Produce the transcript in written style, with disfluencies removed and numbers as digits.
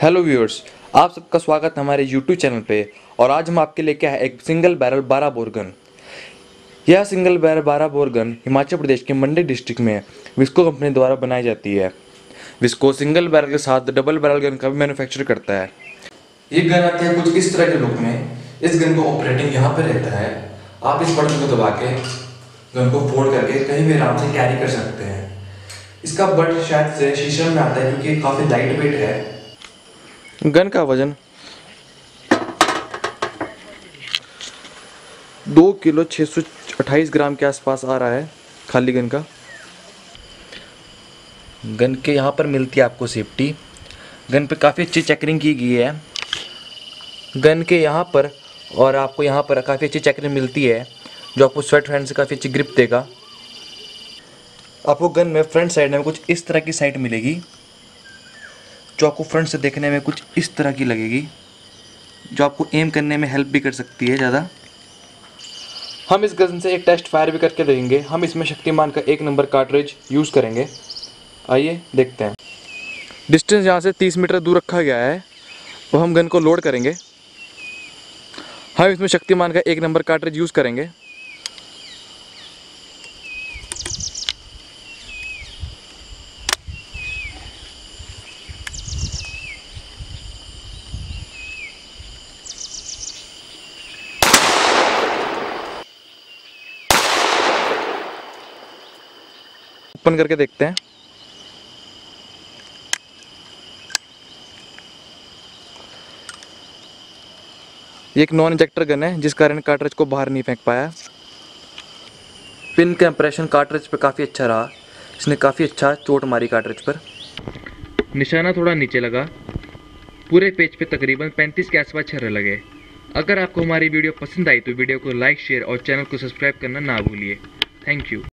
Hello viewers, आप सबका स्वागत है हमारे YouTube चैनल पे। और आज हम आपके लेके आए एक सिंगल बैरल 12 बोर गन। यह single barrel 12 bore gun Himachal Pradesh के मंडी डिस्ट्रिक्ट में विस्को कंपनी द्वारा बनाई जाती है। विस्को सिंगल बैरल के साथ डबल बैरल गन का भी मैन्युफैक्चर करता है। ये गन आती है कुछ इस तरह के लुक में। इस गन को ऑपरेटिंग यहाँ पे रहता है। आप इस बटन को दबा के गन को फोल्ड करके कहीं भी आराम से कैरी कर सकते हैं। इसका बट शायद से शीशम में आता है क्योंकि काफ़ी लाइट वेट है। गन का वजन 2 किलो 628 ग्राम के आसपास आ रहा है खाली गन का। गन के यहाँ पर मिलती है आपको सेफ्टी। गन पे काफ़ी अच्छी चेकरिंग की गई है गन के यहाँ पर, और आपको यहाँ पर काफ़ी अच्छी चेकरिंग मिलती है जो आपको स्वेट हैंड से काफ़ी अच्छी ग्रिप देगा। आपको गन में फ्रंट साइड में कुछ इस तरह की साइट मिलेगी जो आपको फ्रंट से देखने में कुछ इस तरह की लगेगी, जो आपको एम करने में हेल्प भी कर सकती है ज़्यादा। हम इस गन से एक टेस्ट फायर भी करके देंगे। हम इसमें शक्तिमान का 1 नंबर कार्ट्रिज यूज़ करेंगे। आइए देखते हैं। डिस्टेंस यहाँ से 30 मीटर दूर रखा गया है, तो हम गन को लोड करेंगे। हम इसमें शक्तिमान का 1 नंबर कार्ट्रिज यूज़ करेंगे। ओपन करके देखते हैं। ये एक नॉन इंजेक्टर गन है जिस कारण कार्ट्रिज को बाहर नहीं फेंक पाया। पिन का इंप्रेशन कार्ट्रिज पे काफ़ी अच्छा रहा। इसने काफ़ी अच्छा चोट मारी कार्ट्रिज पर। निशाना थोड़ा नीचे लगा। पूरे पेज पे तकरीबन 35 के आसपास छर्रे लगे। अगर आपको हमारी वीडियो पसंद आई तो वीडियो को लाइक, शेयर और चैनल को सब्सक्राइब करना ना भूलिए। Thank you.